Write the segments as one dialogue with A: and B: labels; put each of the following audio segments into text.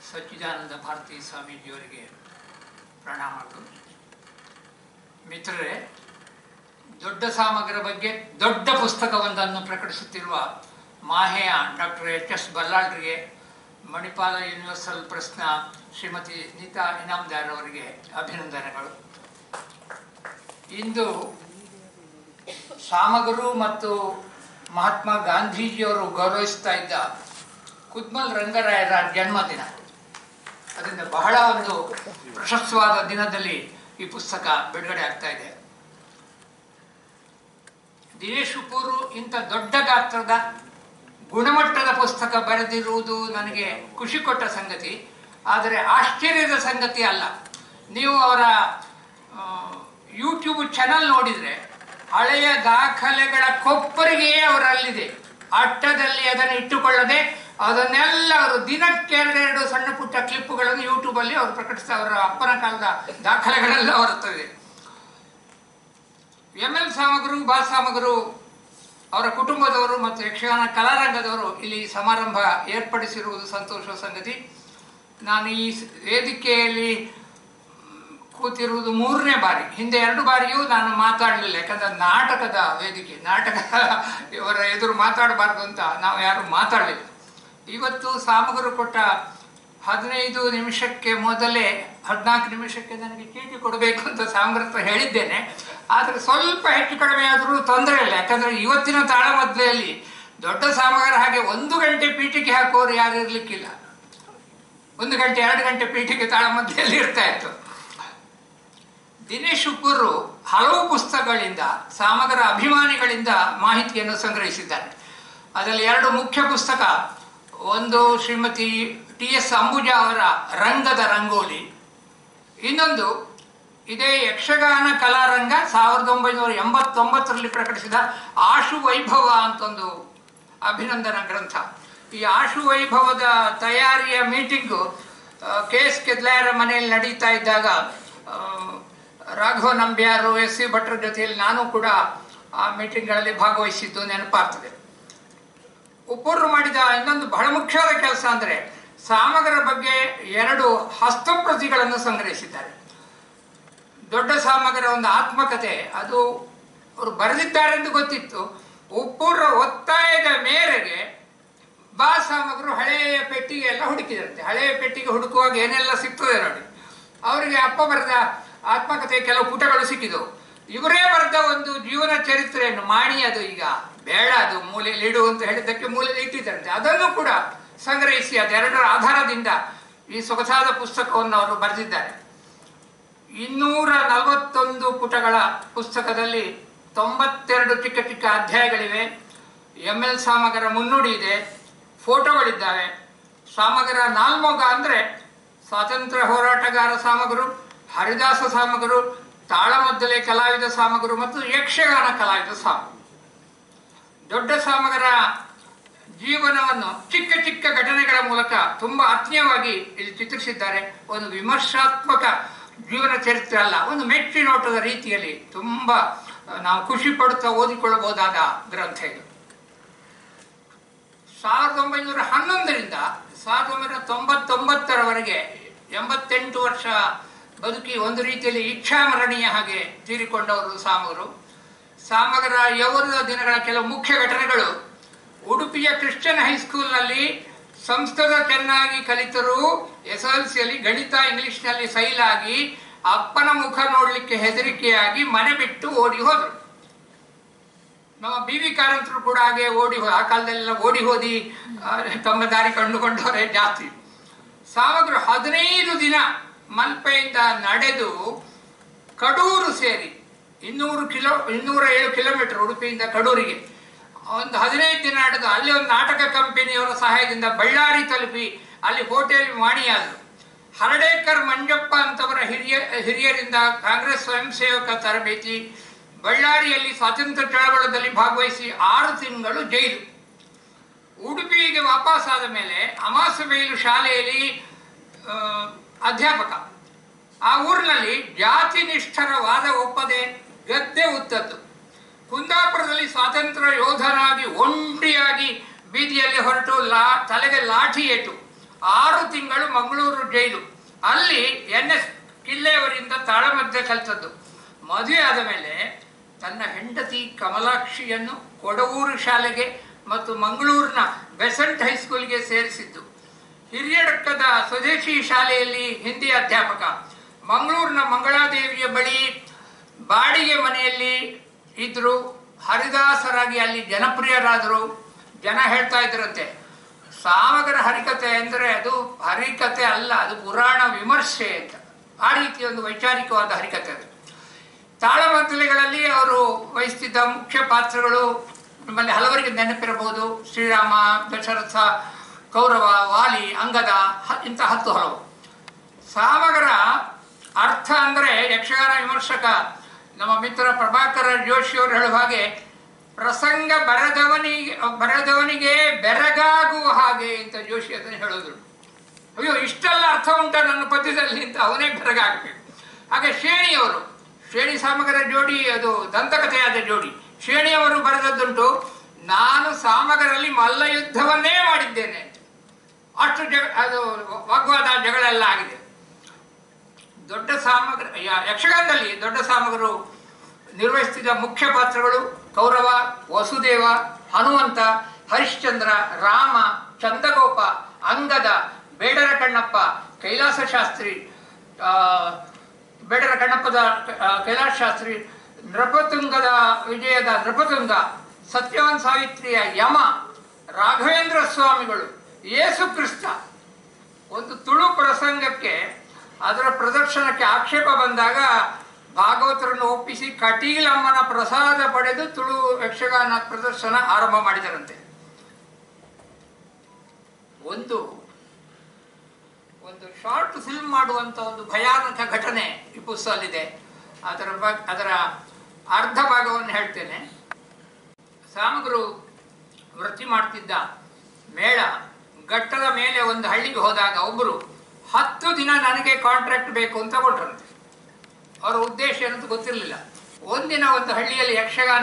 A: ಸಚ್ಚಿದಾನಂದ ಭಾರತಿ ಸ್ವಾಮೀಜಿಯವರಿಗೆ ಪ್ರಣಾಮಗಳು. ಮಿತ್ರರೇ, ದೊಡ್ಡ ಸಾಮಗ್ರ ಬಗ್ಗೆ ದೊಡ್ಡ ಪುಸ್ತಕವೊಂದನ್ನು ಪ್ರಕಟಿಸುತ್ತಿರುವ ಮಾಹೆಯ ಡಾಕ್ಟರ್ ಎಚ್.ಎಸ್. ಬಲ್ಲಾಳ್ರಿಗೆ, ಮಣಿಪಾಲ ಯೂನಿವರ್ಸಲ್ ಪ್ರೆಸ್ನ ಶ್ರೀಮತಿ ನೀತಾ ಇನಾಮ್ದಾರ್ ಅವರಿಗೆ ಅಭಿನಂದನೆಗಳು. ಇಂದು ಸಾಮಗರು ಮತ್ತು ಮಹಾತ್ಮ ಗಾಂಧೀಜಿಯವರು ಗೌರವಿಸ್ತಾ ಇದ್ದ ಕುದ್ಮಲ್ ರಂಗರಾಯರ ಜನ್ಮದಿನ. ಅದರಿಂದ ಬಹಳ ಒಂದು ಪ್ರಶಸ್ತವಾದ ದಿನದಲ್ಲಿ ಈ ಪುಸ್ತಕ ಬಿಡುಗಡೆ ಆಗ್ತಾ ಇದೆ. ದಿನೇಶ್ ಉಪ್ಪೂರು ಇಂಥ ದೊಡ್ಡ ಗಾತ್ರದ ಗುಣಮಟ್ಟದ ಪುಸ್ತಕ ಬರೆದಿರುವುದು ನನಗೆ ಖುಷಿ ಕೊಟ್ಟ ಸಂಗತಿ. ಆದರೆ ಆಶ್ಚರ್ಯದ ಸಂಗತಿ ಅಲ್ಲ. ನೀವು ಅವರ ಯೂಟ್ಯೂಬ್ ಚಾನಲ್ ನೋಡಿದರೆ ಹಳೆಯ ದಾಖಲೆಗಳ ಕೊಪ್ಪರಿಗೆಯೇ ಅವರಲ್ಲಿದೆ. ಅಟ್ಟದಲ್ಲಿ ಅದನ್ನು ಇಟ್ಟುಕೊಳ್ಳದೆ ಅದನ್ನೆಲ್ಲ ಅವರು ದಿನಕ್ಕೆ ಎರಡೆರಡು ಸಣ್ಣ ಪುಟ್ಟ ಕ್ಲಿಪ್ಪುಗಳನ್ನು ಯೂಟ್ಯೂಬಲ್ಲಿ ಅವರು ಪ್ರಕಟಿಸ್ತಾ, ಅವರ ಅಪ್ಪನ ಕಾಲದ ದಾಖಲೆಗಳೆಲ್ಲ ಹೊರತದೆ. ಎಂ.ಎಲ್. ಸಾಮಗರು, ಬಾ ಸಾಮಗರು, ಅವರ ಕುಟುಂಬದವರು ಮತ್ತು ಯಕ್ಷಗಾನ ಕಲಾರಂಗದವರು ಇಲ್ಲಿ ಸಮಾರಂಭ ಏರ್ಪಡಿಸಿರುವುದು ಸಂತೋಷದ ಸಂಗತಿ. ನಾನು ಈ ವೇದಿಕೆಯಲ್ಲಿ ಕೂತಿರುವುದು 3ನೇ ಬಾರಿ. ಹಿಂದೆ 2 ಬಾರಿಯೂ ನಾನು ಮಾತಾಡಲಿಲ್ಲ, ಯಾಕಂದ್ರೆ ನಾಟಕದ ವೇದಿಕೆ, ಇವರ ಎದುರು ಮಾತಾಡಬಾರ್ದು ಅಂತ ನಾವು ಯಾರು ಮಾತಾಡಲಿಲ್ಲ. ಇವತ್ತು ಸಾಮಗರು ಕೊಟ್ಟ 15 ನಿಮಿಷಕ್ಕೆ ಮೊದಲೇ 14 ನಿಮಿಷಕ್ಕೆ ನನಗೆ ಚೀಟಿ ಕೊಡಬೇಕು ಅಂತ ಸಾಮಗರ ಹತ್ರ ಹೇಳಿದ್ದೇನೆ. ಆದರೆ ಸ್ವಲ್ಪ ಹೆಚ್ಚು ಕಡಿಮೆ ಆದರೂ ತೊಂದರೆ ಇಲ್ಲ, ಯಾಕಂದರೆ ಇವತ್ತಿನ ತಾಳಮದ್ದಲೆಯಲ್ಲಿ ದೊಡ್ಡ ಸಾಮಗರ ಹಾಗೆ 1 ಗಂಟೆ ಪೀಠಿಕೆ ಹಾಕೋರು ಯಾರು ಇರಲಿಕ್ಕಿಲ್ಲ. 1 ಗಂಟೆ 2 ಗಂಟೆ ಪೀಠಿಕೆ ತಾಳಮದ್ದಲೆಯಲ್ಲಿ ಇರ್ತಾ ಇತ್ತು. ದಿನೇಶ್ ಉಪ್ಪೂರು ಹಲವು ಪುಸ್ತಕಗಳಿಂದ, ಸಾಮಗರ ಅಭಿಮಾನಿಗಳಿಂದ ಮಾಹಿತಿಯನ್ನು ಸಂಗ್ರಹಿಸಿದ್ದಾರೆ. ಅದರಲ್ಲಿ 2 ಮುಖ್ಯ ಪುಸ್ತಕ. ಒಂದು ಶ್ರೀಮತಿ ಟಿ.ಎಸ್. ಅಂಬುಜಾ ಅವರ ರಂಗದ ರಂಗೋಲಿ, ಇನ್ನೊಂದು ಇದೇ ಯಕ್ಷಗಾನ ಕಲಾರಂಗ 1989ರಲ್ಲಿ ಪ್ರಕಟಿಸಿದ ಆಶು ವೈಭವ ಅಂತೊಂದು ಅಭಿನಂದನಾ ಗ್ರಂಥ. ಈ ಆಶು ವೈಭವದ ತಯಾರಿಯ ಮೀಟಿಂಗು ಕೆ.ಎಸ್. ಕೆದ್ಲಾಯರ ಮನೆಯಲ್ಲಿ ನಡೀತಾ ಇದ್ದಾಗ ರಾಘವ ನಂಬ್ಯಾರು, ಎಸ್.ಸಿ. ಭಟ್ರ ಜೊತೆಯಲ್ಲಿ ನಾನು ಕೂಡ ಆ ಮೀಟಿಂಗ್ಗಳಲ್ಲಿ ಭಾಗವಹಿಸಿದ್ದು ನೆನಪಾಗ್ತದೆ. ಉಪ್ಪೂರು ಮಾಡಿದ ಇನ್ನೊಂದು ಬಹಳ ಮುಖ್ಯವಾದ ಕೆಲಸ ಅಂದರೆ ಸಾಮಗರ ಬಗ್ಗೆ 2 ಹಸ್ತಪ್ರತಿಗಳನ್ನು ಸಂಗ್ರಹಿಸಿದ್ದಾರೆ. ದೊಡ್ಡ ಸಾಮಗರ ಒಂದು ಆತ್ಮಕಥೆ, ಅದು ಅವರು ಬರೆದಿದ್ದಾರೆ ಎಂದು ಗೊತ್ತಿತ್ತು. ಉಪ್ಪೂರ ಒತ್ತಾಯದ ಮೇರೆಗೆ ಬಾ ಸಾಮಗರು ಹಳೆಯ ಪೆಟ್ಟಿಗೆ ಎಲ್ಲ ಹುಡುಕಿದಂತೆ. ಹಳೆಯ ಪೆಟ್ಟಿಗೆ ಹುಡುಕುವಾಗ ಏನೆಲ್ಲ ಸಿಗ್ತದೆ ನೋಡಿ. ಅವರಿಗೆ ಅಪ್ಪ ಬರೆದ ಆತ್ಮಕಥೆ ಕೆಲವು ಪುಟಗಳು ಸಿಕ್ಕಿದವು. ಇವರೇ ಬರೆದ ಒಂದು ಜೀವನ ಚರಿತ್ರೆಯನ್ನು ಮಾಡಿ, ಅದು ಈಗ ಬೇಡ, ಅದು ಮೂಲೆಯಲ್ಲಿ ಇಡು ಅಂತ ಹೇಳಿದ್ದಕ್ಕೆ ಮೂಲೆಯಲ್ಲಿ ಇಟ್ಟಿದ್ದಾರಂತೆ. ಅದನ್ನು ಕೂಡ ಸಂಗ್ರಹಿಸಿ ಅದೆರಡರ ಆಧಾರದಿಂದ ಈ ಸೊಗಸಾದ ಪುಸ್ತಕವನ್ನು ಅವರು ಬರೆದಿದ್ದಾರೆ. 241 ಪುಟಗಳ ಪುಸ್ತಕದಲ್ಲಿ 92 ಚಿಕ್ಕ ಚಿಕ್ಕ ಅಧ್ಯಾಯಗಳಿವೆ. ಎಂ.ಎಲ್. ಸಾಮಗರ ಮುನ್ನುಡಿ ಇದೆ, ಫೋಟೋಗಳಿದ್ದಾವೆ. ಸಾಮಗರ ನಾಲ್ಮೊಗ ಅಂದರೆ ಸ್ವಾತಂತ್ರ್ಯ ಹೋರಾಟಗಾರ ಸಾಮಗರು, ಹರಿದಾಸ ಸಾಮಗರು, ತಾಳಮದ್ದಲೆ ಕಲಾವಿದ ಸಾಮಗರು ಮತ್ತು ಯಕ್ಷಗಾನ ಕಲಾವಿದ ಸಾಮಗರು. ದೊಡ್ಡ ಸಾಮಗರ ಜೀವನವನ್ನು ಚಿಕ್ಕ ಚಿಕ್ಕ ಘಟನೆಗಳ ಮೂಲಕ ತುಂಬಾ ಆತ್ಮೀಯವಾಗಿ ಇಲ್ಲಿ ಚಿತ್ರಿಸಿದ್ದಾರೆ. ಒಂದು ವಿಮರ್ಶಾತ್ಮಕ ಜೀವನ ಚರಿತ್ರೆ ಅಲ್ಲ, ಒಂದು ಮೆಚ್ಚಿ ನೋಟದ ರೀತಿಯಲ್ಲಿ ತುಂಬಾ ನಾವು ಖುಷಿ ಪಡುತ್ತಾ ಓದಿಕೊಳ್ಳಬಹುದಾದ ಗ್ರಂಥ ಇದು. 1911ರಿಂದ 1999ರವರೆಗೆ 88 ವರ್ಷ ಬದುಕಿ ಒಂದು ರೀತಿಯಲ್ಲಿ ಇಚ್ಛಾಮರಣೀಯ ಹಾಗೆ ತೀರಿಕೊಂಡವರು ಸಾಮಗರು. ಸಾಮಗರ ಯೌವನದ ದಿನಗಳ ಕೆಲವು ಮುಖ್ಯ ಘಟನೆಗಳು: ಉಡುಪಿಯ ಕ್ರಿಶ್ಚಿಯನ್ ಹೈಸ್ಕೂಲ್ನಲ್ಲಿ ಸಂಸ್ಕೃತ ಚೆನ್ನಾಗಿ ಕಲಿತರೂ SSLCಯಲ್ಲಿ ಗಣಿತ ಇಂಗ್ಲಿಷ್ನಲ್ಲಿ ಸೈಲಾಗಿ ಅಪ್ಪನ ಮುಖ ನೋಡಲಿಕ್ಕೆ ಹೆದರಿಕೆಯಾಗಿ ಮನೆ ಬಿಟ್ಟು ಓಡಿ ಹೋದರು. ನಮ್ಮ ಬಿ.ವಿ. ಕಾರಂತರು ಕೂಡ ಹಾಗೆ ಆ ಕಾಲದಲ್ಲೆಲ್ಲ ಓಡಿ ಹೋದಿ ತಮ್ಮ ದಾರಿ ಕಂಡುಕೊಂಡವರೇ ಜಾಸ್ತಿ. ಸಾಮಗರು 15 ದಿನ ಮಲ್ಪೆಯಿಂದ ನಡೆದು ಕಡೂರು ಸೇರಿ 207 ಕಿಲೋಮೀಟರ್ ಉಡುಪಿಯಿಂದ ಕಡೂರಿಗೆ ಒಂದು 15 ದಿನ ನಡೆದು ಅಲ್ಲಿ ಒಂದು ನಾಟಕ ಕಂಪನಿಯವರ ಸಹಾಯದಿಂದ ಬಳ್ಳಾರಿ ತಲುಪಿ ಅಲ್ಲಿ ಹೋಟೆಲ್ ಮಾಣಿಯಾದರು. ಹರಡೇಕರ್ ಮಂಜಪ್ಪ ಅಂತವರ ಹಿರಿಯರಿಂದ ಕಾಂಗ್ರೆಸ್ ಸ್ವಯಂ ಸೇವಕ ತರಬೇತಿ, ಬಳ್ಳಾರಿಯಲ್ಲಿ ಸ್ವಾತಂತ್ರ್ಯ ಚಳವಳದಲ್ಲಿ ಭಾಗವಹಿಸಿ 6 ತಿಂಗಳು ಜೈಲು. ಉಡುಪಿಗೆ ವಾಪಸ್ಸಾದ ಮೇಲೆ ಅಮಾಸಬೈಲು ಶಾಲೆಯಲ್ಲಿ ಅಧ್ಯಾಪಕ. ಆ ಊರಿನಲ್ಲಿ ಜಾತಿ ನಿಷ್ಠರ ವಾದ ಒಪ್ಪದೆ ಗದ್ದೆ ಉತ್ತದ್ದು. ಕುಂದಾಪುರದಲ್ಲಿ ಸ್ವಾತಂತ್ರ್ಯ ಯೋಧನಾಗಿ ಒಂಟಿಯಾಗಿ ಬೀದಿಯಲ್ಲಿ ಹೊರಟು ತಲೆಗೆ ಲಾಠಿ ಏಟು 6 ತಿಂಗಳು ಮಂಗಳೂರು ಜೈಲು. ಅಲ್ಲಿ NS ಕಿಲ್ಲೆಯವರಿಂದ ತಾಳಮದ್ದೆ ಕಲಿತದ್ದು. ಮದುವೆ ಆದ ಮೇಲೆ ತನ್ನ ಹೆಂಡತಿ ಕಮಲಾಕ್ಷಿಯನ್ನು ಕೊಡವೂರು ಶಾಲೆಗೆ ಮತ್ತು ಮಂಗಳೂರಿನ ಬೆಸೆಂಟ್ ಹೈಸ್ಕೂಲ್ಗೆ ಸೇರಿಸಿದ್ದು. ಹಿರಿಯಡಕ್ಕದ ಸ್ವದೇಶಿ ಶಾಲೆಯಲ್ಲಿ ಹಿಂದಿ ಅಧ್ಯಾಪಕ. ಮಂಗಳೂರಿನ ಮಂಗಳಾದೇವಿಯ ಬಳಿ ಬಾಡಿಗೆ ಮನೆಯಲ್ಲಿ ಇದ್ರು. ಹರಿದಾಸರಾಗಿ ಅಲ್ಲಿ ಜನಪ್ರಿಯರಾದರು. ಜನ ಹೇಳ್ತಾ ಇದ್ರಂತೆ, ಸಾಮಗರ ಹರಿಕತೆ ಅಂದರೆ ಅದು ಹರಿಕತೆ ಅಲ್ಲ, ಅದು ಪುರಾಣ ವಿಮರ್ಶೆ ಅಂತ. ಆ ರೀತಿ ಒಂದು ವೈಚಾರಿಕವಾದ ಹರಿಕತೆ ಅದು. ತಾಳಮದ್ದಲೆಗಳಲ್ಲಿ ಅವರು ವಹಿಸ್ತಿದ್ದ ಮುಖ್ಯ ಪಾತ್ರಗಳು ನಮ್ಮಲ್ಲಿ ಹಲವರಿಗೆ ನೆನಪಿರಬಹುದು. ಶ್ರೀರಾಮ, ದಶರಥ, ಕೌರವ, ವಾಲಿ, ಅಂಗದ, ಇಂಥ 10 ಹಲವು. ಸಾಮಗರ ಅರ್ಥ ಅಂದರೆ ಯಕ್ಷಗಾನ ವಿಮರ್ಶಕ ನಮ್ಮ ಮಿತ್ರ ಪ್ರಭಾಕರ ಜೋಶಿಯವರು ಹೇಳುವ ಹಾಗೆ, ಪ್ರಸಂಗ ಬರೆದವನಿಗೆ ಬೆರಗಾಗುವ ಹಾಗೆ ಅಂತ ಜೋಶಿ ಅದನ್ನು ಹೇಳೋದು. ಅಯ್ಯೋ, ಇಷ್ಟೆಲ್ಲ ಅರ್ಥ ಉಂಟ ನನ್ನ ಪದ್ಯದಲ್ಲಿ ಅಂತ ಅವನೇ ಬೆರಗಾಗಬೇಕು. ಹಾಗೆ ಶ್ರೇಣಿ ಸಾಮಗರ ಜೋಡಿ ಅದು ದಂತಕಥೆಯಾದ ಜೋಡಿ. ಶ್ರೇಣಿಯವರು ಬರೆದದ್ದುಂಟು, ನಾನು ಸಾಮಗರಲ್ಲಿ ಮಲ್ಲ ಯುದ್ಧವನ್ನೇ ಮಾಡಿದ್ದೇನೆ ಅಂತ. ಅಷ್ಟು ಅದು ವಾಗ್ವಾದ ಜಗಳ ಎಲ್ಲ ಆಗಿದೆ. ದೊಡ್ಡ ಸಾಮಗರ ಯಕ್ಷಗಾನದಲ್ಲಿ ದೊಡ್ಡ ಸಾಮಗರು ನಿರ್ವಹಿಸುತ್ತಿದ್ದ ಮುಖ್ಯ ಪಾತ್ರಗಳು ಕೌರವ, ವಸುದೇವ, ಹನುಮಂತ, ಹರಿಶ್ಚಂದ್ರ, ರಾಮ, ಚಂದಗೋಪ, ಅಂಗದ, ಬೇಡರ ಕಣ್ಣಪ್ಪ, ಕೈಲಾಸ ಶಾಸ್ತ್ರಿ, ಬೇಡರ ಕಣ್ಣಪ್ಪದ ಕೈಲಾಸ ಶಾಸ್ತ್ರಿ, ನೃಪತುಂಗದ ವಿಜಯದ ನೃಪತುಂಗ, ಸತ್ಯವಾನ್ ಸಾವಿತ್ರಿಯ ಯಮ, ರಾಘವೇಂದ್ರ ಸ್ವಾಮಿಗಳು, ಯೇಸು ಕ್ರಿಸ್ತ. ಒಂದು ತುಳು ಪ್ರಸಂಗಕ್ಕೆ ಅದರ ಪ್ರದರ್ಶನಕ್ಕೆ ಆಕ್ಷೇಪ ಬಂದಾಗ ಭಾಗವತರನ್ನು ಒಪ್ಪಿಸಿ ಕಟೀಲಮ್ಮನ ಪ್ರಸಾದ ಪಡೆದು ತುಳು ಯಕ್ಷಗಾನ ಪ್ರದರ್ಶನ ಆರಂಭ ಮಾಡಿದರಂತೆ. ಒಂದು ಶಾರ್ಟ್ ಫಿಲ್ಮ್ ಮಾಡುವಂತ ಒಂದು ಭಯಾನಕ ಘಟನೆ ಈ ಪುಸ್ತಕದಲ್ಲಿದೆ. ಅದರ ಅರ್ಧ ಭಾಗವನ್ನು ಹೇಳ್ತೇನೆ. ಸಾಮಗರು ವೃತ್ತಿ ಮಾಡ್ತಿದ್ದ ಮೇಳ ಘಟ್ಟದ ಮೇಲೆ ಒಂದು ಹಳ್ಳಿಗೆ ಹೋದಾಗ ಒಬ್ಬರು 10 ದಿನ ನನಗೆ ಕಾಂಟ್ರಾಕ್ಟ್ ಬೇಕು ಅಂತ ಕೊಟ್ಟರಂತೆ. ಅವರ ಉದ್ದೇಶ ಏನಂತ ಗೊತ್ತಿರಲಿಲ್ಲ. ಒಂದಿನ ಒಂದು ಹಳ್ಳಿಯಲ್ಲಿ ಯಕ್ಷಗಾನ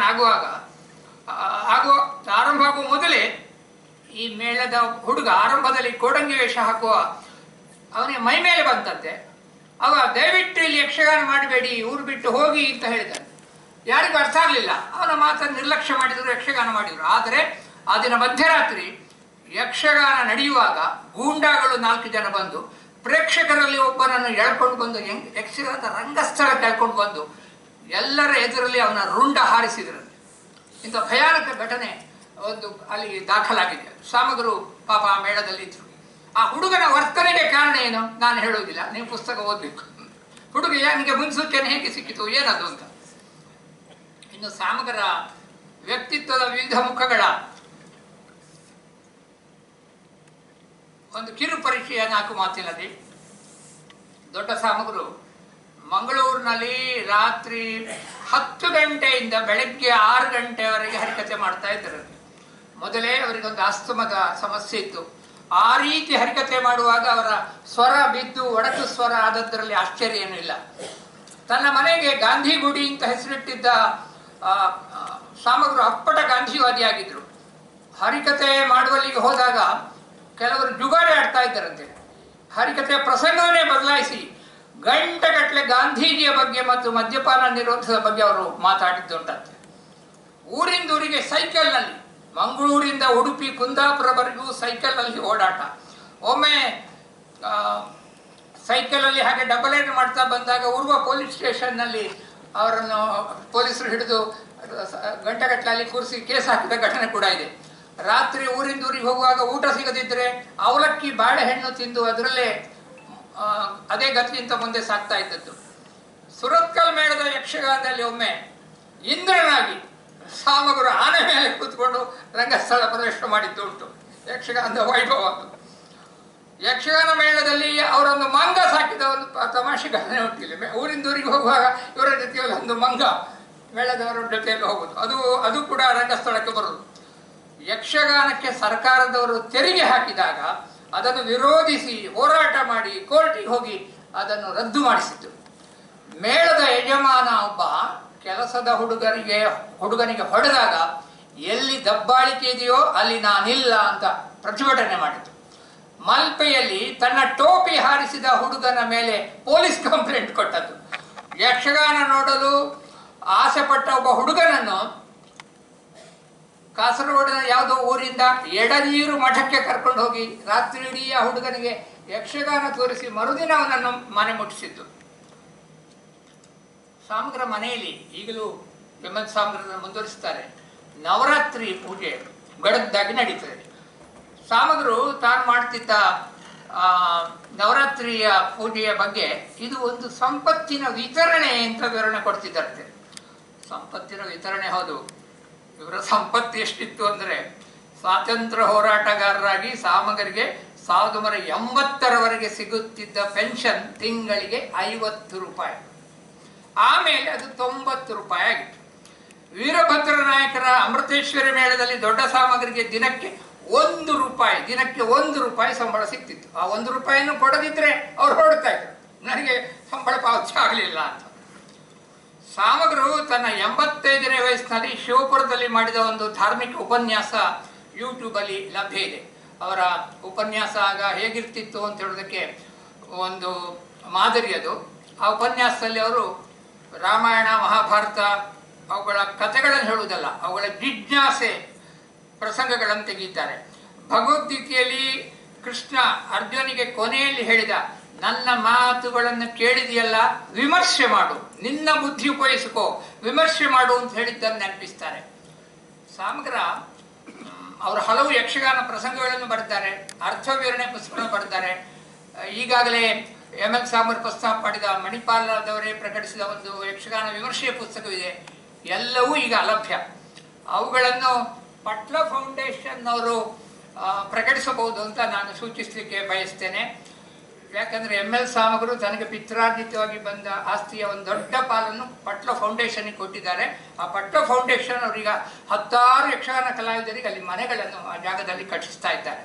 A: ಆರಂಭ ಆಗುವ ಮೊದಲೇ ಈ ಮೇಳದ ಹುಡುಗ ಆರಂಭದಲ್ಲಿ ಕೋಡಂಗಿ ವೇಷ ಹಾಕುವ ಅವನಿಗೆ ಮೈ ಮೇಲೆ ಬಂತಂತೆ. ಅವ ದಯವಿಟ್ಟು ಇಲ್ಲಿ ಯಕ್ಷಗಾನ ಮಾಡಬೇಡಿ, ಊರು ಬಿಟ್ಟು ಹೋಗಿ ಅಂತ ಹೇಳಿದ್ದಾನೆ. ಯಾರಿಗೂ ಅರ್ಥ ಆಗಲಿಲ್ಲ. ಅವನ ಮಾತನ್ನು ನಿರ್ಲಕ್ಷ್ಯ ಮಾಡಿದರು, ಯಕ್ಷಗಾನ ಮಾಡಿದರು. ಆದರೆ ಆ ದಿನ ಮಧ್ಯರಾತ್ರಿ ಯಕ್ಷಗಾನ ನಡೆಯುವಾಗ ಗೂಂಡಾಗಳು 4 ಜನ ಬಂದು ಪ್ರೇಕ್ಷಕರಲ್ಲಿ ಒಬ್ಬನನ್ನು ಎಳ್ಕೊಂಡು ಬಂದು ಯಕ್ಷಗಾನದ ರಂಗಸ್ಥಳಕ್ಕೆ ಎಳ್ಕೊಂಡು ಬಂದು ಎಲ್ಲರ ಎದುರಲ್ಲಿ ಅವನ ರುಂಡ ಹಾರಿಸಿದ್ರಂತೆ. ಇಂಥ ಭಯಾನಕ ಘಟನೆ ಒಂದು ಅಲ್ಲಿ ದಾಖಲಾಗಿದೆ. ಸಾಮಗರು ಪಾಪ ಆ ಮೇಳದಲ್ಲಿ ಇದ್ರು. ಆ ಹುಡುಗನ ವರ್ತನೆಗೆ ಕಾರಣ ಏನು ನಾನು ಹೇಳುವುದಿಲ್ಲ, ನೀವು ಪುಸ್ತಕ ಓದಬೇಕು. ಹುಡುಗ ನನಗೆ ಮುನ್ಸೂಚನೆ ಹೇಗೆ ಸಿಕ್ಕಿತು ಏನದು ಅಂತ. ಇನ್ನು ಸಾಮಗರ ವ್ಯಕ್ತಿತ್ವದ ವಿವಿಧ ಮುಖಗಳ ಒಂದು ಕಿರು ಪರಿಚಯ 4 ಮಾತಿನಲ್ಲಿ. ದೊಡ್ಡ ಸಾಮಗರು ಮಂಗಳೂರಿನಲ್ಲಿ ರಾತ್ರಿ 10 ಗಂಟೆಯಿಂದ ಬೆಳಗ್ಗೆ 6 ಗಂಟೆವರೆಗೆ ಹರಿಕತೆ ಮಾಡ್ತಾ ಇದ್ದರು. ಮೊದಲೇ ಅವರಿಗೊಂದು ಆಸ್ತಮದ ಸಮಸ್ಯೆ ಇತ್ತು. ಆ ರೀತಿ ಹರಿಕತೆ ಮಾಡುವಾಗ ಅವರ ಸ್ವರ ಬಿದ್ದು ಒಡಕು ಸ್ವರ ಆದದ್ರಲ್ಲಿ ಆಶ್ಚರ್ಯ ಏನೂ ಇಲ್ಲ. ತನ್ನ ಮನೆಗೆ ಗಾಂಧಿ ಗುಡಿ ಅಂತ ಹೆಸರಿಟ್ಟಿದ್ದ ಸಾಮಗರು ಅಪ್ಪಟ ಗಾಂಧಿವಾದಿಯಾಗಿದ್ರು. ಹರಿಕತೆ ಮಾಡುವಲ್ಲಿಗೆ ಹೋದಾಗ ಕೆಲವರು ಜುಗಾರಿ ಆಡ್ತಾ ಇದ್ದರಂತೆ. ಹರಿಕತೆಯ ಪ್ರಸಂಗವನ್ನೇ ಬದಲಾಯಿಸಿ ಗಂಟೆಗಟ್ಟಲೆ ಗಾಂಧೀಜಿಯ ಬಗ್ಗೆ ಮತ್ತು ಮದ್ಯಪಾನ ನಿರೋಧದ ಬಗ್ಗೆ ಅವರು ಮಾತಾಡಿದ್ದುಂಟಂತೆ. ಊರಿಂದೂರಿಗೆ ಸೈಕಲ್ನಲ್ಲಿ, ಮಂಗಳೂರಿಂದ ಉಡುಪಿ ಕುಂದಾಪುರವರೆಗೂ ಸೈಕಲ್ನಲ್ಲಿ ಓಡಾಟ. ಒಮ್ಮೆ ಸೈಕಲಲ್ಲಿ ಹಾಗೆ ಡಬಲ್ ರೈಡ್ ಮಾಡ್ತಾ ಬಂದಾಗ ಉರ್ವ ಪೊಲೀಸ್ ಸ್ಟೇಷನ್ನಲ್ಲಿ ಅವರನ್ನು ಪೊಲೀಸರು ಹಿಡಿದು ಗಂಟೆಗಟ್ಟಲೆ ಕೂರಿಸಿ ಕೇಸ್ ಹಾಕಿದ ಘಟನೆ ಕೂಡ ಇದೆ. ರಾತ್ರಿ ಊರಿಂದ ಊರಿಗೆ ಹೋಗುವಾಗ ಊಟ ಸಿಗದಿದ್ದರೆ ಅವಲಕ್ಕಿ ಬಾಳೆಹಣ್ಣು ತಿಂದು ಅದರಲ್ಲೇ ಅದೇ ಗತಿಯಿಂದ ಮುಂದೆ ಸಾಗ್ತಾ ಇದ್ದದ್ದು. ಸುರತ್ಕಲ್ ಮೇಳದ ಯಕ್ಷಗಾನದಲ್ಲಿ ಒಮ್ಮೆ ಇಂದ್ರನಾಗಿ ಸಾಮಗರು ಆನೆ ಮೇಲೆ ಕೂತ್ಕೊಂಡು ರಂಗಸ್ಥಳ ಪ್ರದರ್ಶನ ಮಾಡಿದ್ದು ಉಂಟು. ಯಕ್ಷಗಾನದ ವೈಭವ. ಯಕ್ಷಗಾನ ಮೇಳದಲ್ಲಿ ಅವರೊಂದು ಮಂಗ ಸಾಕಿದ ಒಂದು ತಮಾಷೆ ಘಟನೆ ಉಂಟಿಲ್ಲ. ಊರಿಂದ ಊರಿಗೆ ಹೋಗುವಾಗ ಇವರ ಜೊತೆಯಲ್ಲಿ ಒಂದು ಮಂಗ ಮೇಳದವರ ಜೊತೆಯಲ್ಲಿ ಹೋಗುದು, ಅದು ಕೂಡ ರಂಗಸ್ಥಳಕ್ಕೆ ಬರುವುದು. ಯಕ್ಷಗಾನಕ್ಕೆ ಸರ್ಕಾರದವರು ತೆರಿಗೆ ಹಾಕಿದಾಗ ಅದನ್ನು ವಿರೋಧಿಸಿ ಹೋರಾಟ ಮಾಡಿ ಕೋರ್ಟಿಗೆ ಹೋಗಿ ಅದನ್ನು ರದ್ದು ಮಾಡಿಸಿತು. ಮೇಳದ ಯಜಮಾನ ಒಬ್ಬ ಕೆಲಸದ ಹುಡುಗನಿಗೆ ಹೊಡೆದಾಗ ಎಲ್ಲಿ ದಬ್ಬಾಳಿಕೆ ಇದೆಯೋ ಅಲ್ಲಿ ನಾನಿಲ್ಲ ಅಂತ ಪ್ರತಿಭಟನೆ ಮಾಡಿತು. ಮಲ್ಪೆಯಲ್ಲಿ ತನ್ನ ಟೋಪಿ ಹಾರಿಸಿದ ಹುಡುಗನ ಮೇಲೆ ಪೊಲೀಸ್ ಕಂಪ್ಲೇಂಟ್ ಕೊಟ್ಟದ್ದು. ಯಕ್ಷಗಾನ ನೋಡಲು ಆಸೆ ಪಟ್ಟ ಒಬ್ಬ ಹುಡುಗನನ್ನು ಕಾಸರಗೋಡಿನ ಯಾವುದೋ ಊರಿಂದ ಎಡನೀರು ಮಠಕ್ಕೆ ಕರ್ಕೊಂಡು ಹೋಗಿ ರಾತ್ರಿ ಇಡೀ ಆ ಹುಡುಗನಿಗೆ ಯಕ್ಷಗಾನ ತೋರಿಸಿ ಮರುದಿನ ಅವನನ್ನು ಮನೆ ಮುಟ್ಟಿಸಿದ್ದು. ಸಾಮಗ್ರ ಮನೆಯಲ್ಲಿ ಈಗಲೂ ಬೆಮ್ಮನ್ ಸಾಮಗ್ರನ ಮುಂದುವರಿಸ್ತಾರೆ. ನವರಾತ್ರಿ ಪೂಜೆ ಗಡದ್ದಾಗಿ ನಡೀತದೆ. ಸಾಮಗ್ರು ತಾನು ಮಾಡ್ತಿದ್ದ ನವರಾತ್ರಿಯ ಪೂಜೆಯ ಬಗ್ಗೆ ಇದು ಒಂದು ಸಂಪತ್ತಿನ ವಿತರಣೆ ಅಂತ ವಿವರಣೆ ಕೊಡ್ತಿದ್ದಾರೆ. ಸಂಪತ್ತಿನ ವಿತರಣೆ ಹೌದು. ಇವರ ಸಂಪತ್ತು ಎಷ್ಟಿತ್ತು ಅಂದರೆ, ಸ್ವಾತಂತ್ರ್ಯ ಹೋರಾಟಗಾರರಾಗಿ ಸಾಮಗರಿಗೆ 1980ರವರೆಗೆ ಸಿಗುತ್ತಿದ್ದ ಪೆನ್ಷನ್ ತಿಂಗಳಿಗೆ 50 ರೂಪಾಯಿ, ಆಮೇಲೆ ಅದು 90 ರೂಪಾಯಿ ಆಗಿತ್ತು. ವೀರಭದ್ರ ನಾಯಕರ ಅಮೃತೇಶ್ವರಿ ಮೇಳದಲ್ಲಿ ದೊಡ್ಡ ಸಾಮಗ್ರಿಗೆ ದಿನಕ್ಕೆ 1 ರೂಪಾಯಿ, ದಿನಕ್ಕೆ 1 ರೂಪಾಯಿ ಸಂಬಳ ಸಿಗ್ತಿತ್ತು. ಆ 1 ರೂಪಾಯಿನೂ ಕೊಡದಿದ್ರೆ ಅವ್ರು ಹೊರಡ್ತಾ ಇದ್ರು, ನನಗೆ ಸಂಬಳ ಪಾವತಿ ಆಗಲಿಲ್ಲ ಅಂತ. ಸಾಮಗ್ರು ತನ್ನ 85ನೇ ವಯಸ್ಸಿನಲ್ಲಿ ಶಿವಪುರದಲ್ಲಿ ಮಾಡಿದ ಒಂದು ಧಾರ್ಮಿಕ ಉಪನ್ಯಾಸ ಯೂಟ್ಯೂಬಲ್ಲಿ ಲಭ್ಯ ಇದೆ. ಅವರ ಉಪನ್ಯಾಸ ಆಗ ಹೇಗಿರ್ತಿತ್ತು ಅಂತ ಹೇಳೋದಕ್ಕೆ ಒಂದು ಮಾದರಿ ಅದು. ಆ ಉಪನ್ಯಾಸದಲ್ಲಿ ಅವರು ರಾಮಾಯಣ ಮಹಾಭಾರತ ಅವುಗಳ ಕಥೆಗಳನ್ನು ಹೇಳುವುದಲ್ಲ, ಅವುಗಳ ಜಿಜ್ಞಾಸೆ ಪ್ರಸಂಗಗಳನ್ನು ತೆಗೆಯುತ್ತಾರೆ. ಭಗವದ್ಗೀತೆಯಲ್ಲಿ ಕೃಷ್ಣ ಅರ್ಜುನಿಗೆ ಕೊನೆಯಲ್ಲಿ ಹೇಳಿದ, ನನ್ನ ಮಾತುಗಳನ್ನು ಕೇಳಿದೆಯಲ್ಲ, ವಿಮರ್ಶೆ ಮಾಡು, ನಿನ್ನ ಬುದ್ಧಿ ಉಪಯೋಗಿಸಿಕೋ, ವಿಮರ್ಶೆ ಮಾಡು ಅಂತ ಹೇಳಿದ್ದನ್ನು ನೆನಪಿಸ್ತಾರೆ. ಸಾಮಗ್ರ ಅವರು ಹಲವು ಯಕ್ಷಗಾನ ಪ್ರಸಂಗಗಳನ್ನು ಬರೆದಿದ್ದಾರೆ, ಅರ್ಥ ವಿವರಣೆ ಪುಸ್ತಕಗಳನ್ನು ಬರೆದಿದ್ದಾರೆ. ಈಗಾಗಲೇ ML ಸಾಮರ್ ಪ್ರಸ್ತಾಪ ಮಾಡಿದ ಮಣಿಪಾಲದವರೇ ಪ್ರಕಟಿಸಿದ ಒಂದು ಯಕ್ಷಗಾನ ವಿಮರ್ಶೆಯ ಪುಸ್ತಕವಿದೆ. ಎಲ್ಲವೂ ಈಗ ಅಲಭ್ಯ. ಅವುಗಳನ್ನು ಪಟ್ಲ ಫೌಂಡೇಶನ್ ಅವರು ಪ್ರಕಟಿಸಬಹುದು ಅಂತ ನಾನು ಸೂಚಿಸಲಿಕ್ಕೆ ಬಯಸ್ತೇನೆ. ಯಾಕಂದ್ರೆ ML ಸಾಮಗ್ರು ತನಗೆ ಪಿತ್ರಾರ್ಜಿತವಾಗಿ ಬಂದ ಆಸ್ತಿಯ ಒಂದು ದೊಡ್ಡ ಪಾಲನ್ನು ಪಟ್ಲ ಫೌಂಡೇಶನ್ಗೆ ಕೊಟ್ಟಿದ್ದಾರೆ. ಆ ಪಟ್ಲ ಫೌಂಡೇಶನ್ ಅವರೀಗ 10 ಯಕ್ಷಗಾನ ಕಲಾವಿದರಿಗೆ ಅಲ್ಲಿ ಮನೆಗಳನ್ನು ಆ ಜಾಗದಲ್ಲಿ ಕಟ್ಟಿಸ್ತಾ ಇದ್ದಾರೆ.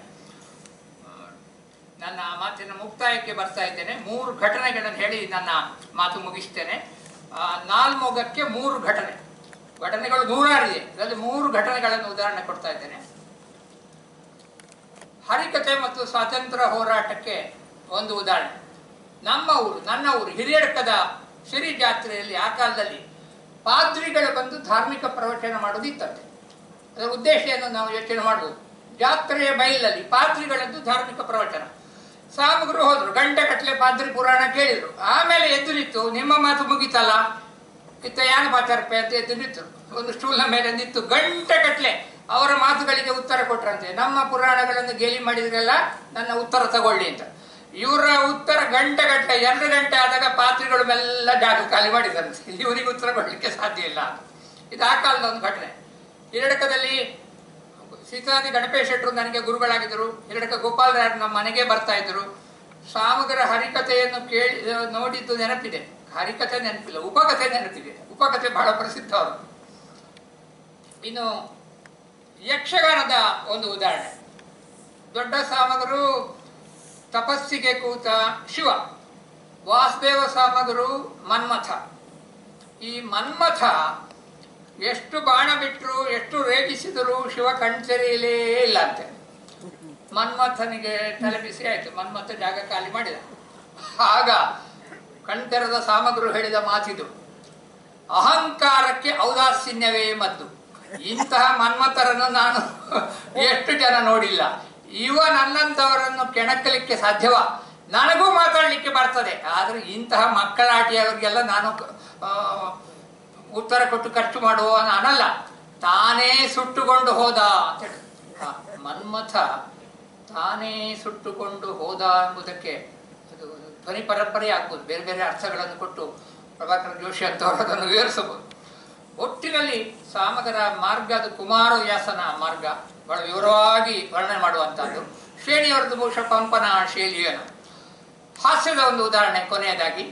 A: ನನ್ನ ಮಾತಿನ ಮುಕ್ತಾಯಕ್ಕೆ ಬರ್ತಾ ಇದ್ದೇನೆ. 3 ಘಟನೆಗಳನ್ನು ಹೇಳಿ ನನ್ನ ಮಾತು ಮುಗಿಸ್ತೇನೆ. ನಾಲ್ಮೊಗಕ್ಕೆ 3 ಘಟನೆಗಳು ನೂರಾರಿದೆ, ಅದರಲ್ಲಿ 3 ಘಟನೆಗಳನ್ನು ಉದಾಹರಣೆ ಕೊಡ್ತಾ ಇದ್ದೇನೆ. ಹರಿಕಥೆ ಮತ್ತು ಸ್ವಾತಂತ್ರ್ಯ ಹೋರಾಟಕ್ಕೆ ಒಂದು ಉದಾಹರಣೆ. ನನ್ನ ಊರು ಹಿರಿಯಡ್ಕದ ಸಿರಿ ಜಾತ್ರೆಯಲ್ಲಿ ಆ ಕಾಲದಲ್ಲಿ ಪಾದ್ರಿಗಳು ಬಂದು ಧಾರ್ಮಿಕ ಪ್ರವಚನ ಮಾಡೋದಿತ್ತಂತೆ. ಅದರ ಉದ್ದೇಶವನ್ನು ನಾವು ಯೋಚನೆ ಮಾಡ್ಬೋದು. ಜಾತ್ರೆಯ ಬಯಲಲ್ಲಿ ಪಾದ್ರಿಗಳದ್ದು ಧಾರ್ಮಿಕ ಪ್ರವಚನ. ಸಾಮಗ್ರು ಹೋದ್ರು, ಗಂಟೆ ಕಟ್ಟಲೆ ಪಾದ್ರಿ ಪುರಾಣ ಕೇಳಿದ್ರು. ಆಮೇಲೆ ಎದ್ದು ನಿಂತು, ನಿಮ್ಮ ಮಾತು ಮುಗಿತಲ್ಲ, ಇತ್ತ ಯಾರು ಮಾತಾಡ್ಪೆ ಅಂತ ಎದ್ದು ನಿಂತು ಒಂದು ಸ್ಟೂಲ್ನ ಮೇಲೆ ನಿಂತು ಗಂಟೆ ಕಟ್ಟಲೆ ಅವರ ಮಾತುಗಳಿಗೆ ಉತ್ತರ ಕೊಟ್ರಂತೆ. ನಮ್ಮ ಪುರಾಣಗಳನ್ನು ಗೇಲಿ ಮಾಡಿದ್ರಲ್ಲ, ನನ್ನ ಉತ್ತರ ತಗೊಳ್ಳಿ ಅಂತ. ಇವರ ಉತ್ತರ ಗಂಟೆ 2 ಗಂಟೆ ಆದಾಗ ಪಾತ್ರಿಗಳು ಮೆಲ್ಲ ಜಾಗ ಖಾಲಿ ಮಾಡಿದಂತೆ. ಇವರಿಗೆ ಉತ್ತರ ಕೊಡಲಿಕ್ಕೆ ಸಾಧ್ಯ ಇಲ್ಲ. ಇದು ಆ ಕಾಲದ ಒಂದು ಘಟನೆ. ಹಿರಡಕದಲ್ಲಿ ಸೀತಾದಿ ಗಣಪೇಶ್ ಶೆಟ್ಟರು ನನಗೆ ಗುರುಗಳಾಗಿದ್ದರು. ಹಿರಡಕ ಗೋಪಾಲರಾಯರು ನಮ್ಮ ಮನೆಗೆ ಬರ್ತಾ ಇದ್ರು. ಸಾಮಗ್ರ ಹರಿಕಥೆಯನ್ನು ಕೇಳಿ ನೋಡಿದ್ದು ನೆನಪಿದೆ, ಹರಿಕಥೆ ನೆನಪಿಲ್ಲ, ಉಪಕಥೆ ನೆನಪಿದೆ. ಉಪಕಥೆ ಬಹಳ ಪ್ರಸಿದ್ಧ ಅವರು. ಇನ್ನು ಯಕ್ಷಗಾನದ ಒಂದು ಉದಾಹರಣೆ. ದೊಡ್ಡ ಸಾಮಗರು ತಪಸ್ಸಿಗೆ ಕೂತ ಶಿವ, ವಾಸುದೇವ ಸಾಮಗರು ಮನ್ಮಥ. ಈ ಮನ್ಮಥ ಎಷ್ಟು ಬಾಣ ಬಿಟ್ಟರು, ಎಷ್ಟು ರೇಗಿಸಿದರೂ ಶಿವ ಕಣ್ತೆರೆಯಲೇ ಇಲ್ಲ ಅಂತೆ. ಮನ್ಮಥನಿಗೆ ತಲೆ ಬಿಸಿ ಆಯ್ತು. ಮನ್ಮಥ ಜಾಗ ಖಾಲಿ ಮಾಡಿದ. ಆಗ ಕಣ್ತೆರೆದ ಸಾಮಗರು ಹೇಳಿದ ಮಾತಿದು, ಅಹಂಕಾರಕ್ಕೆ ಔದಾಸೀನ್ಯವೇ ಮದ್ದು. ಇಂತಹ ಮನ್ಮಥರನ್ನು ನಾನು ಎಷ್ಟು ಜನ ನೋಡಿಲ್ಲ. ಇವ ನನ್ನಂತವರನ್ನು ಕೆಣಕಲಿಕ್ಕೆ ಸಾಧ್ಯವ? ನನಗೂ ಮಾತಾಡಲಿಕ್ಕೆ ಬರ್ತದೆ, ಆದ್ರೆ ಇಂತಹ ಮಕ್ಕಳಾಟಿಯವರಿಗೆಲ್ಲ ನಾನು ಉತ್ತರ ಕೊಟ್ಟು ಖರ್ಚು ಮಾಡುವ ಅನ್ನಲ್ಲ. ತಾನೇ ಸುಟ್ಟುಕೊಂಡು ಹೋದ ಅಂತ ಹೇಳಿ. ಮನ್ಮಥ ತಾನೇ ಸುಟ್ಟುಕೊಂಡು ಹೋದ ಎಂಬುದಕ್ಕೆ ಅದು ಧ್ವನಿ ಪರಂಪರೆ ಆಗ್ಬೋದು. ಬೇರೆ ಬೇರೆ ಅರ್ಥಗಳನ್ನು ಕೊಟ್ಟು ಪ್ರಭಾಕರ ಜೋಶಿ ಅಂತವರು ಅದನ್ನು ವಿವರಿಸಬಹುದು. ಒಟ್ಟಿನಲ್ಲಿ ಸಾಮಗರ ಮಾರ್ಗ ಅದು ಕುಮಾರವ್ಯಾಸನ ಮಾರ್ಗ, ಬಹಳ ವಿವರವಾಗಿ ವರ್ಣನೆ ಮಾಡುವಂತಹದ್ದು. ಶ್ರೇಣಿಯವರದ್ದು ಬಹುಶಃ ಪಂಪನ ಶೈಲಿಯನ್ನು. ಹಾಸ್ಯದ ಒಂದು ಉದಾಹರಣೆ ಕೊನೆಯದಾಗಿ.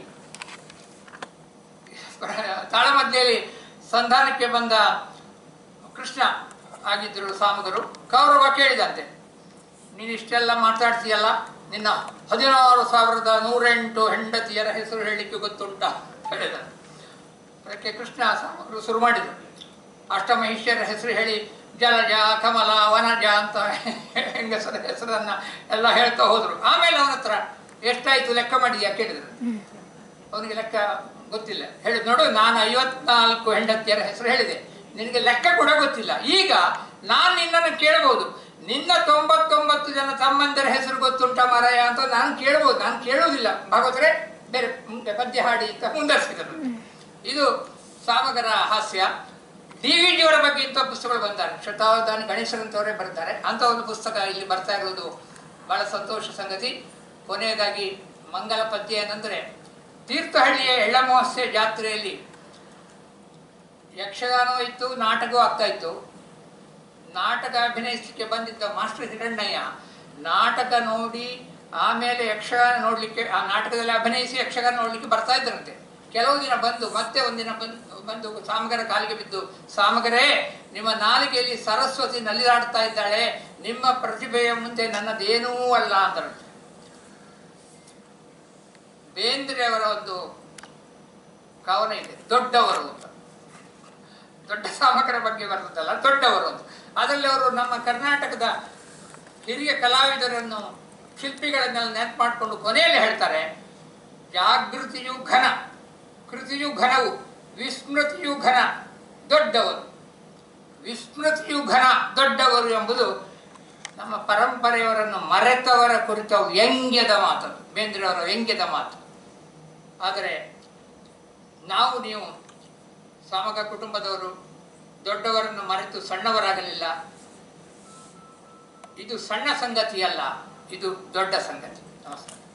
A: ತಾಳಮದ್ದೆಯಲ್ಲಿ ಸಂಧಾನಕ್ಕೆ ಬಂದ ಕೃಷ್ಣ ಆಗಿದ್ದರು ಸಾಮಗರು. ಕೌರವ ಕೇಳಿದಂತೆ, ನೀನು ಇಷ್ಟೆಲ್ಲ ಮಾತಾಡ್ತೀಯಲ್ಲ, ನಿನ್ನ 16,108 ಹೆಂಡತಿಯರ ಹೆಸರು ಹೇಳಲಿಕ್ಕೆ ಗೊತ್ತುಂಟ ಹೇಳಿದ. ಅದಕ್ಕೆ ಕೃಷ್ಣ ಸಾಮಗರು ಶುರು ಮಾಡಿದರು. ಅಷ್ಟಮಹಿಷ್ಯರ ಹೆಸರು ಹೇಳಿ ಜಲಜ, ಕಮಲ, ವನಜ ಅಂತ ಹೆಂಗಸರ ಹೆಸರನ್ನ ಎಲ್ಲ ಹೇಳ್ತಾ ಹೋದ್ರು. ಆಮೇಲೆ ಅವನ ಹತ್ರ ಎಷ್ಟಾಯ್ತು ಲೆಕ್ಕ ಮಾಡಿದ್ಯಾ ಕೇಳಿದ್ರು. ಅವನಿಗೆ ಲೆಕ್ಕ ಗೊತ್ತಿಲ್ಲ. ಹೇಳಿದ್ ನೋಡು, ನಾನು 54 ಹೆಂಡತಿಯರ ಹೆಸರು ಹೇಳಿದೆ, ನಿನಗೆ ಲೆಕ್ಕ ಕೂಡ ಗೊತ್ತಿಲ್ಲ. ಈಗ ನಾನು ನಿನ್ನನ್ನು ಕೇಳಬಹುದು, ನಿನ್ನ 99 ಜನ ತಮ್ಮಂದರ ಹೆಸರು ಗೊತ್ತುಂಟ ಮಾರಾಯ ಅಂತ ನಾನು ಕೇಳ್ಬೋದು. ನಾನು ಕೇಳುವುದಿಲ್ಲ. ಭಾಗವತರೇ ಬೇರೆ ಮುಂದೆ ಪದ್ಯ ಹಾಡಿ ಅಂತ ಮುಂದರ್ಸಿದರು. ಇದು ಸಾಮಗರ ಹಾಸ್ಯ. DVG ಅವರ ಬಗ್ಗೆ ಇಂಥ ಪುಸ್ತಕಗಳು ಬಂತಾರೆ. ಶತಾವಧಾನಿ ಗಣೇಶರಂತವರೇ ಬರ್ತಾರೆ. ಅಂತ ಒಂದು ಪುಸ್ತಕ ಇಲ್ಲಿ ಬರ್ತಾ ಇರೋದು ಬಹಳ ಸಂತೋಷ ಸಂಗತಿ. ಕೊನೆಯದಾಗಿ ಮಂಗಲ ಪದ್ಯ ಏನಂದ್ರೆ, ತೀರ್ಥಹಳ್ಳಿಯ ಎಳ್ಳಮಹೋತ್ಸವ ಜಾತ್ರೆಯಲ್ಲಿ ಯಕ್ಷಗಾನವೂ ಇತ್ತು, ನಾಟಕವೂ ಆಗ್ತಾ ಇತ್ತು. ನಾಟಕ ಅಭಿನಯಿಸಲಿಕ್ಕೆ ಬಂದಿದ್ದ ಮಾಸ್ಟರ್ ಹಿರಣ್ಣಯ್ಯ ನಾಟಕ ನೋಡಿ ಆಮೇಲೆ ಯಕ್ಷಗಾನ ನೋಡ್ಲಿಕ್ಕೆ, ಆ ನಾಟಕದಲ್ಲಿ ಅಭಿನಯಿಸಿ ಯಕ್ಷಗಾನ ನೋಡ್ಲಿಕ್ಕೆ ಬರ್ತಾ ಇದ್ದರಂತೆ. ಕೆಲವು ದಿನ ಬಂದು ಮತ್ತೆ ಒಂದಿನ ಬಂದು ಸಾಮಗರ ಕಾಲಿಗೆ ಬಿದ್ದು, ಸಾಮಗರೇ, ನಿಮ್ಮ ನಾಲಿಗೆಯಲ್ಲಿ ಸರಸ್ವತಿ ನಲಿದಾಡ್ತಾ ಇದ್ದಾಳೆ, ನಿಮ್ಮ ಪ್ರತಿಭೆಯ ಮುಂದೆ ನನ್ನದೇನೂ ಅಲ್ಲ ಅಂತಾರಂತೆ. ಬೇಂದ್ರೆ ಅವರ ಒಂದು ಕವನ ಇದೆ, ದೊಡ್ಡವರು ಅಂತ. ದೊಡ್ಡ ಸಾಮಕರ ಬಗ್ಗೆ ಬರ್ತದಲ್ಲ, ದೊಡ್ಡವರು ಅಂತ. ಅದರಲ್ಲಿ ಅವರು ನಮ್ಮ ಕರ್ನಾಟಕದ ಹಿರಿಯ ಕಲಾವಿದರನ್ನು, ಶಿಲ್ಪಿಗಳನ್ನೆಲ್ಲ ನೆನಪು ಮಾಡಿಕೊಂಡು ಕೊನೆಯಲ್ಲಿ ಹೇಳ್ತಾರೆ, ಜಾಗೃತಿಯು ಘನ, ಕೃತಿಯು ಘನವು, ವಿಸ್ಮೃತಿಯು ಘನ, ದೊಡ್ಡವರು. ವಿಸ್ಮೃತಿಯು ಘನ, ದೊಡ್ಡವರು ಎಂಬುದು ನಮ್ಮ ಪರಂಪರೆಯವರನ್ನು ಮರೆತವರ ಕುರಿತ ವ್ಯಂಗ್ಯದ ಮಾತು, ಬೇಂದ್ರೆಯವರ ವ್ಯಂಗ್ಯದ ಮಾತು. ಆದರೆ ನಾವು ನೀವು ಸಾಮಗ ಕುಟುಂಬದವರು ದೊಡ್ಡವರನ್ನು ಮರೆತು ಸಣ್ಣವರಾಗಲಿಲ್ಲ. ಇದು ಸಣ್ಣ ಸಂಗತಿ ಅಲ್ಲ, ಇದು ದೊಡ್ಡ ಸಂಗತಿ. ನಮಸ್ಕಾರ.